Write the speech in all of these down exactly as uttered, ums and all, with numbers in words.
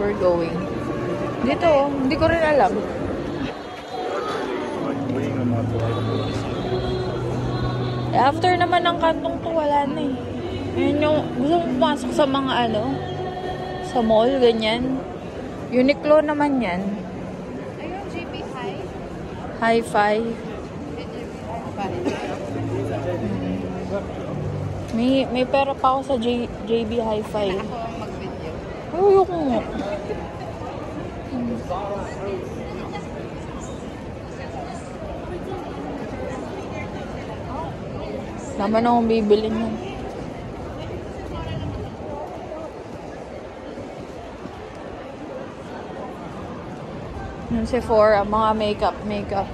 we're going. Dito, hindi ko rin alam. After naman ng kantong to, wala na eh. Yun yung, gusto mo pumasok sa mga ano, sa mall, ganyan. Uniqlo naman yan. Ayun, J B High. Hi-Fi. May, may pera pa ako sa J, JB Hi-Fi. Ako mag-video. Ayoko mo. Dami na akong bibilin yan. Yung Sephora, mga makeup, makeup.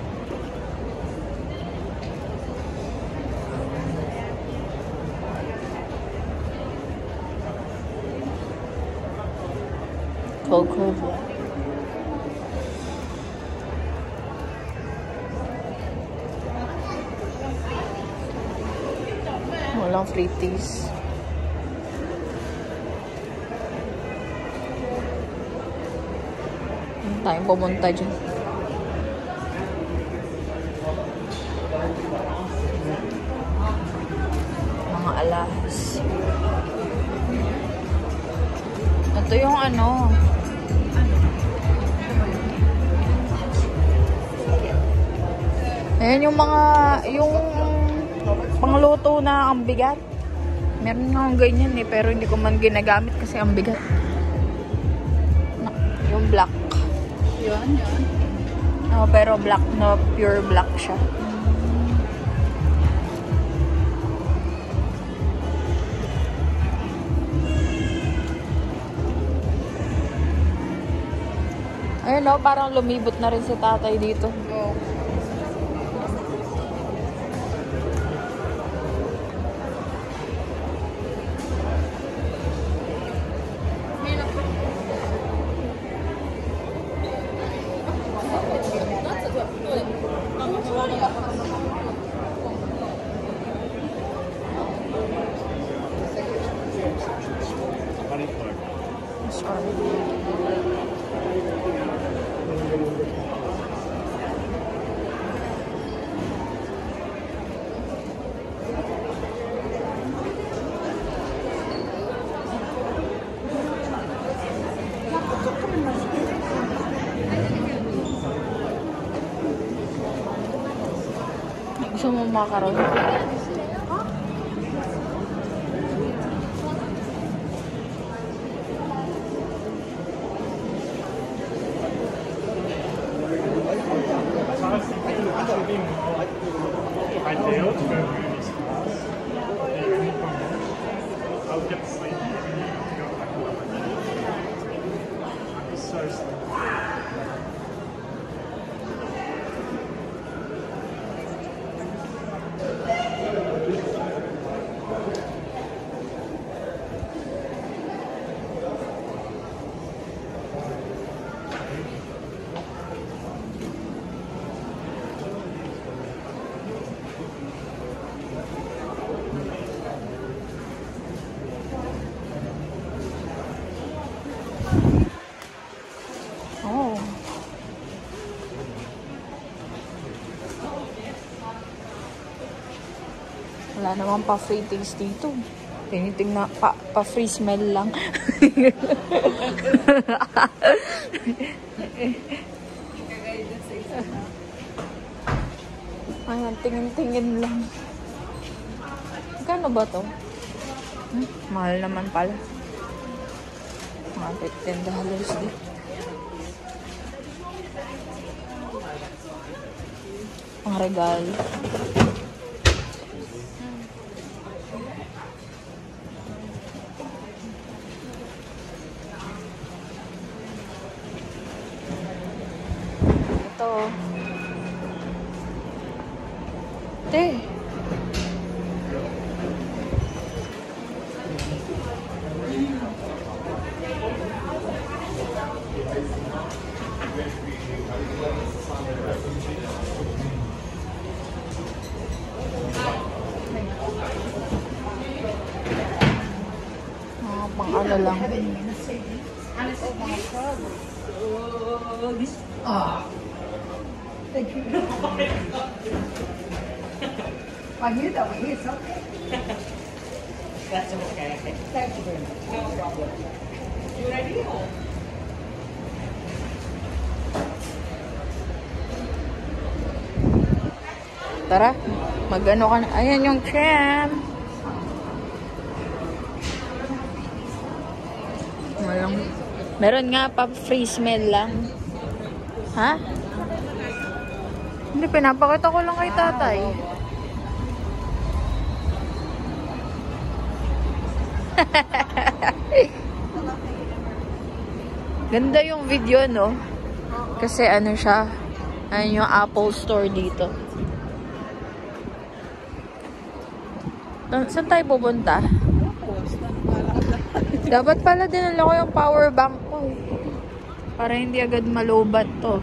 Coco. Walang pretties. Hindi tayong pumunta dyan. Mga alahas. Ito yung ano. Ayan yung mga, yung pangluto na ang bigat. Meron nga akong ganyan eh, pero hindi ko man ginagamit kasi ang bigat. Yung black. Yun, yun. No, pero black na, pure black siya. Ayun no, parang lumibot na rin si tatay dito. Go. Gusto mo makaroon? Oh. Wala naman pa free taste dito. Tiniting na pa, pa free smell lang. Ayan, tingin-tingin lang. Magkano ba to? Hmm, mahal naman pala. Mga fifteen dollars din. Ang regalo. Ito. Ate. Mga pang ano lang. Oh, this. Ah. Thank you. I knew that was here, okay. That's okay. Thank you very much. No problem. You ready? Or? Tara, mag-ano ka na. Ayan yung tram. Walang, meron nga pa free smell lang. Ha? Hindi, pinapakita ko lang kay tatay. Ganda yung video, no? Kasi ano siya, ayun yung Apple Store dito. Saan tayo pupunta? Dapat pala dinala ko yung power bank ko. Para hindi agad malobat to.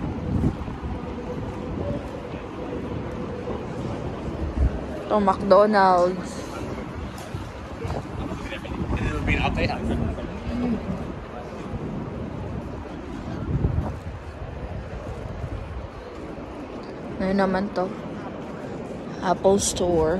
Ito, McDonald's. Ano naman to? Apple Store.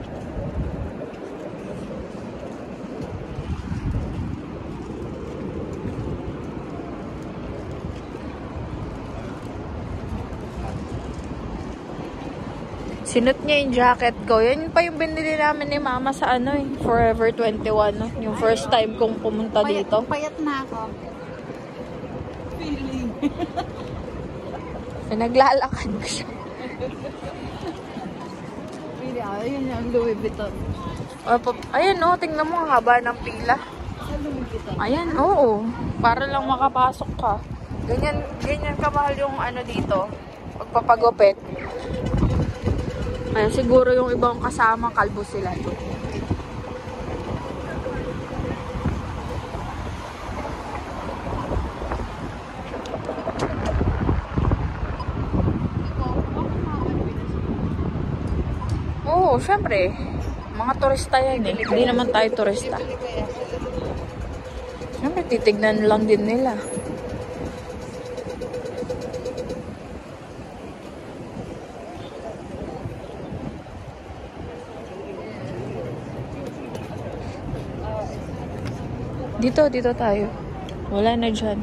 Sinot niya yung jacket ko. Yan pa yung binili namin ni Mama sa ano eh. Forever twenty-one. No? Yung first time kong pumunta Payat, dito. Payat na ako. Feeling. Naglalakad ko siya. Really, ayun yung Louis Vuitton. Ayan o, oh, tingnan mo ang haba ng pila. Sa Louis Vuitton. Ayan, oo. Para lang makapasok ka. Ganyan, ganyan kamahal yung ano dito. Pagpapagupit. Kaya siguro yung ibang kasama, kalbo sila. Oo, syempre. Mga turista yan eh. Hindi naman tayo turista. Syempre, titignan lang din nila. Dito, dito tayo. Wala na dyan.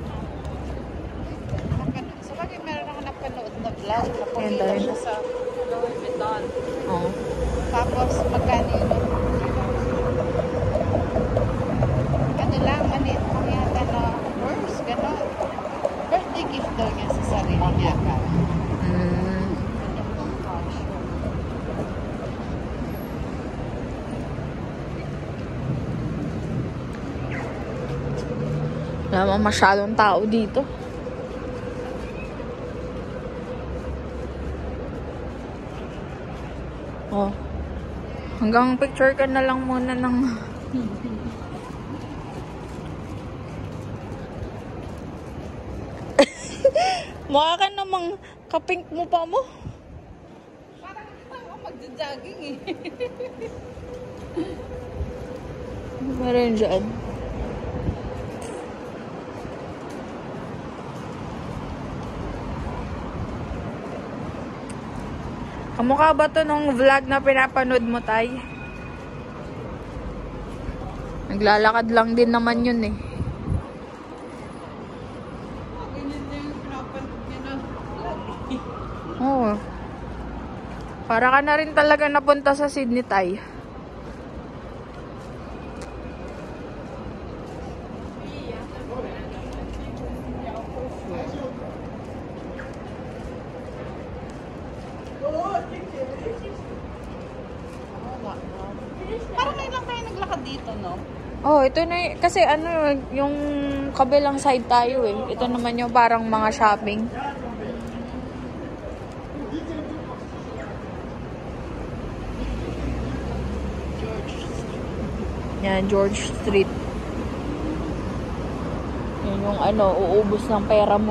Sa bagay, meron ako napanood na vlog. Ayan Napakita tayo. siya sa Louis Vuitton. Oo. Tapos, magkano yun? Ano lang, ano yun? Pangyahan na purse, gano'n. Birthday gift daw niya sa sarili niya. Mm. Wala naman masyadong tao dito. Oh. Hanggang picture ka na lang muna ng... Mukha ka namang kapink mo pa mo. Parang ako magja-jogging eh. Meron dyan. Kamukha ba to nung vlog na pinapanood mo, Tay? Naglalakad lang din naman yun eh. Ganyan na yung pinapanood niya na vlog. Oo. Para ka na rin talaga napunta sa Sydney, Tay. Parang ngayon lang tayo naglakad dito, no? Oh, ito na y- kasi ano, yung kabilang side tayo eh. Ito naman yung parang mga shopping. Yan, George Street. Yan yung ano, uubos ng pera mo.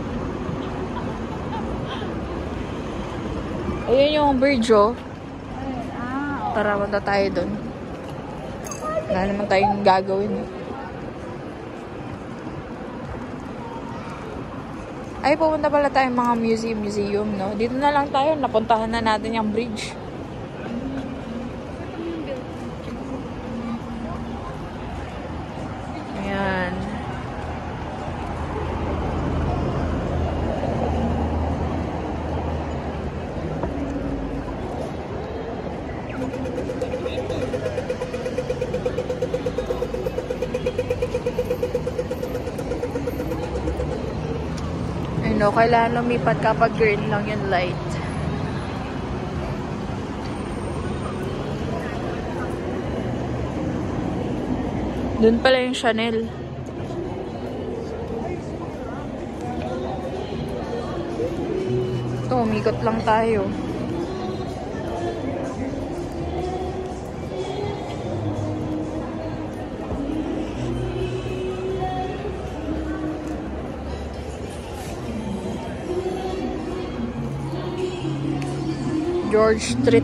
Ayun yung bridge, oh. Tara, punta tayo dun. Wala naman tayong gagawin. Ay, pupunta pala tayong mga museum-museum, no? Dito na lang tayo. Napuntahan na natin yung bridge. Ayan. No, kailangan lumipat kapag green lang yung light. Doon pala yung Chanel. Ito, umikot lang tayo. George Street.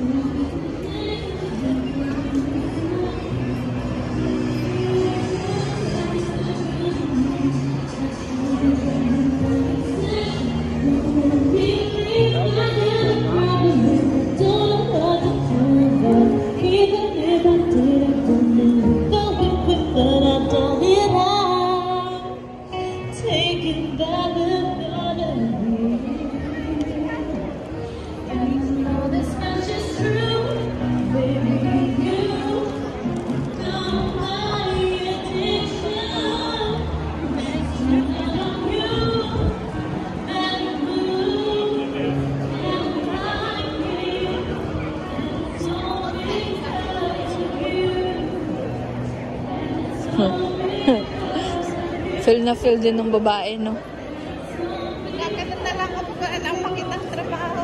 Feel na feel din ng babae, no? Nagkakaroon na lang ako ba alam makitang trabaho.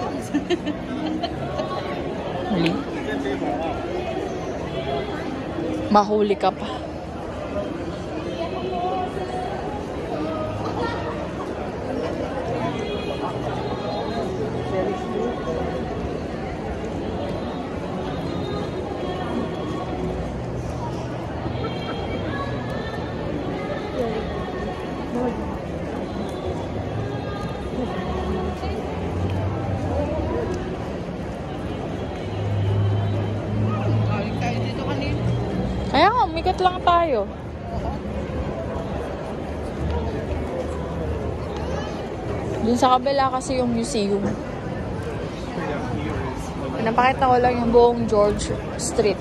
Huli. Mahuli ka pa. Kaya nga, umikot lang tayo. Dun sa kabila kasi yung museum. Napakita ko lang yung buong George Street.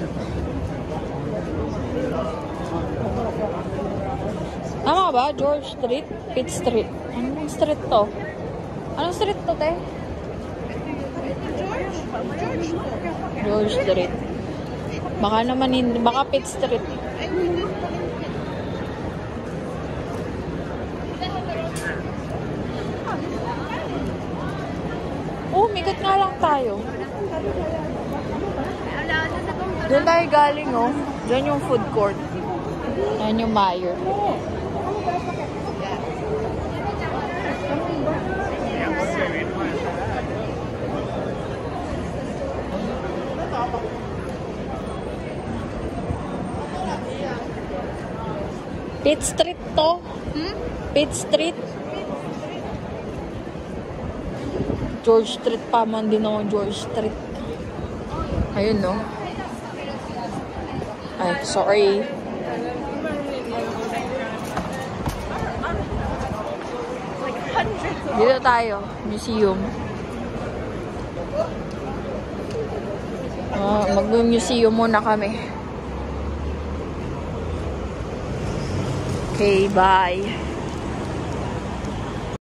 Tama ba? George Street? Pitt Street. Anong street to? Anong street to, te? George? George? George Street. Baka naman hindi. Baka Pitt Street. Ay, hindi. Oh, mikat nga lang tayo. Doon tayo galing, oh. Diyan yung food court. Ayan yung Meyer. Pitt Street to. Hmm? Pitt Street. George Street pa man din ako. George Street. Ayun, no? Ay, sorry. Dito tayo. Museum. Uh, Mag-museum muna kami. Okay, bye.